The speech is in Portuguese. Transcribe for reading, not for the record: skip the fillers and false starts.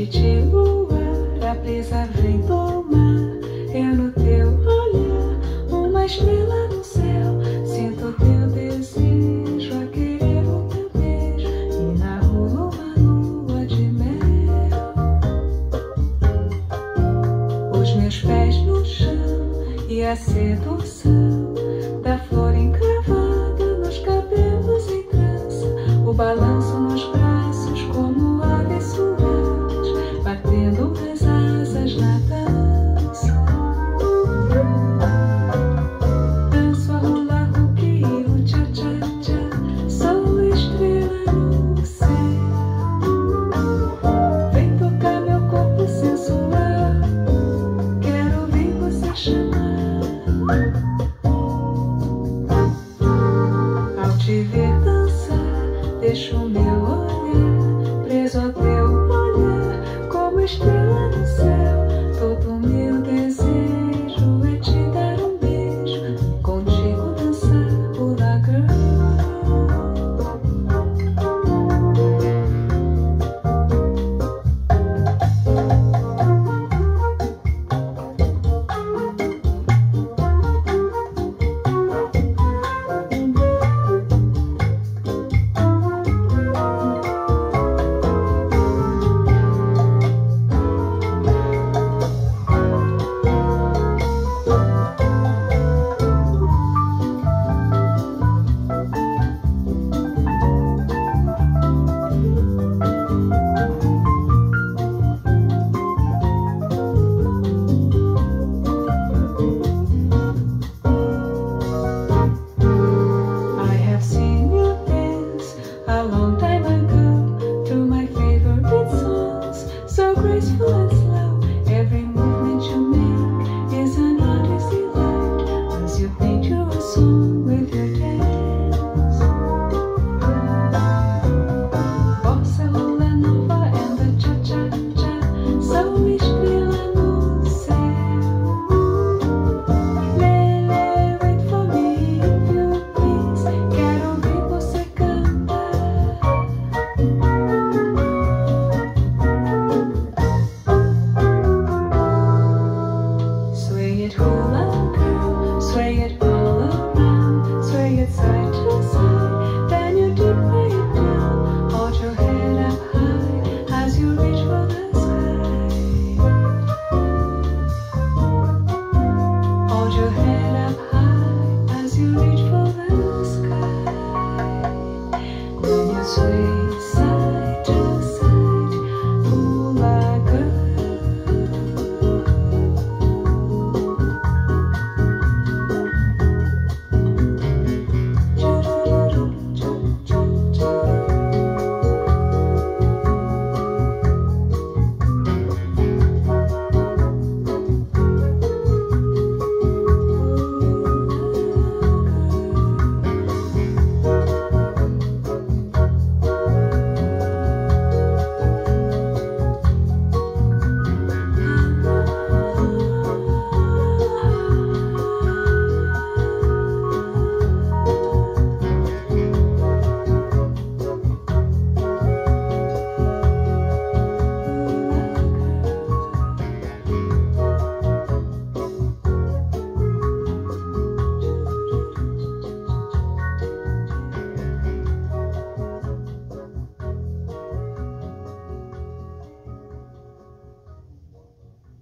Noite, luar, a brisa vem tomar. Eu no teu olhar, uma estrela no céu. Sinto teu desejo a querer o teu beijo. E na rua uma lua de mel. Os meus pés no chão e a sedução da flor encravada nos cabelos em trança. O balanço nos braços como aves suaves, batendo as asas na dança. Danço a hula hoop e o cha-cha-cha. Sou estrela no céu. Vem tocar meu corpo sensual. Quero ouvir você chamar. Ao te ver dançar, deixo o meu olhar preso ao teu olhar, como estrela no céu. Todo meu desejo é te dar um beijo e contigo dançar hula girl. I have seen you dance a long time ago to my favorite songs, so graceful and slow. Every movement you make is an odyssey light as you paint your song with your dance. Bossa, hula nova and the cha-cha-cha, sou estrela no céu. Lele, wait for me if you please. Quero ouvir você cantar. Sway it hula girl, sway it all around, sway it side to side, then you dip right down. Hold your head up high as you reach for the sky. Hold your head up high as you reach for the sky. Then you sway side